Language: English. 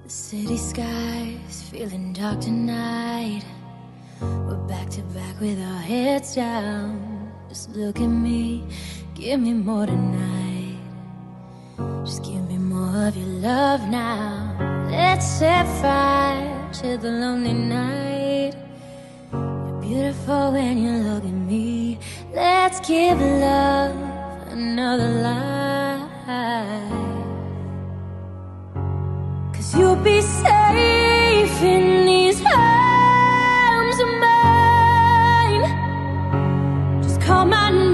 City skies feeling dark tonight. We're back to back with our heads down. Just look at me, give me more tonight. Just give me more of your love now. Let's set fire to the lonely night. You're beautiful when you look at me. Let's give love another life. 'Cause you'll be safe in these arms of mine. Just call my name.